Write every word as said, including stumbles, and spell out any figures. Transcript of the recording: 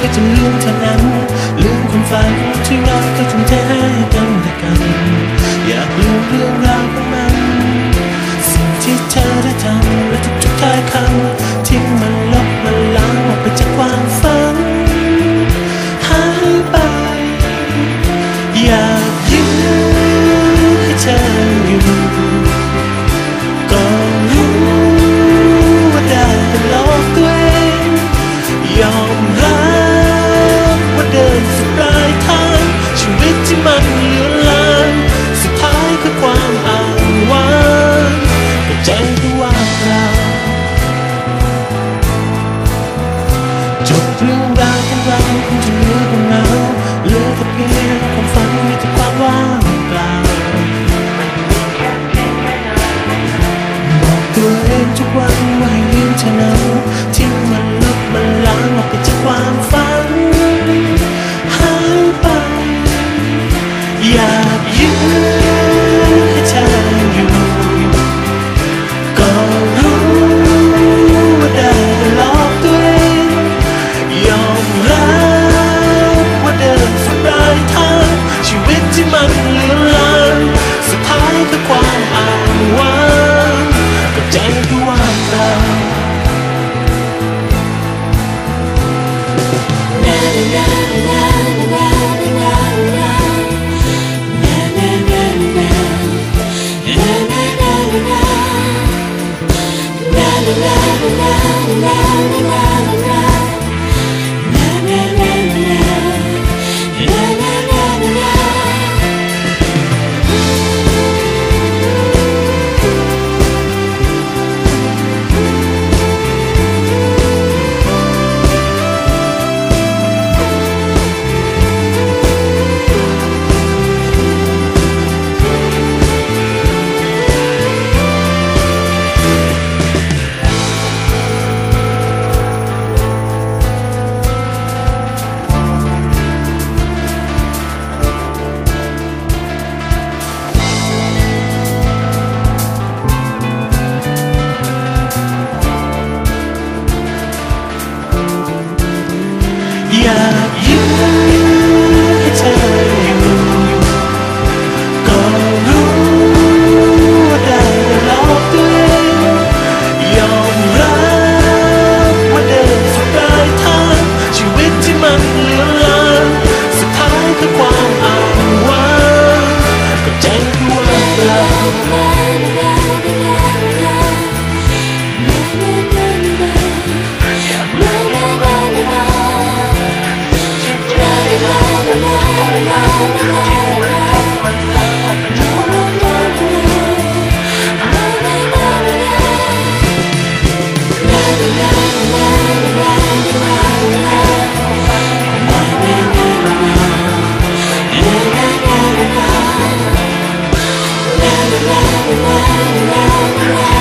ก็จะลืมเท่านั้นลืมความฝันที่เราเคยทุ่มเทให้กันและกันอยากลืมเรื่องราวของมันสิ่งที่เธอได้ทำและทุกๆท้ายคำทิ้งมันลบมันล้างออกไปจากความฝันหายไปอยากยื้อให้เธออยู่ก็รู้ว่าได้แต่หลอกตัวเองยอมรับว่าเดินสุดปลายทางชีวิตที่มันเลือนลางสุดท้ายคือความอ้างว้างแต่ใจก็ว่างเปล่าจบเรื่องราวของเราคงจะเหลือความเหงาเหลือแต่เพียงความฝันมีแต่ความว่างเปล่าบอกตัวเองทุกวันว่าให้ลืมเธอนั้นทิ้งมันลบมันล้างออกไปจากความฝันหายไปอยากยื้อให้เธออยู่ก็รู้ว่าได้แต่หลอกตัวเองยอมรับว่าเดินสุดปลายทางชีวิตที่มันเลือนลางสุดท้ายคือความอ้างว้างกับใจที่ว่างเปล่าอยากยื้อให้เธออยู่ก็รู้ว่าได้แต่หลอกตัวเองยอมรับว่าเดินสุดปลายทางชีวิตที่มันเลือนลางสุดท้ายคือความอ้างว้างกับใจที่ว่างเปล่า La la la la la la la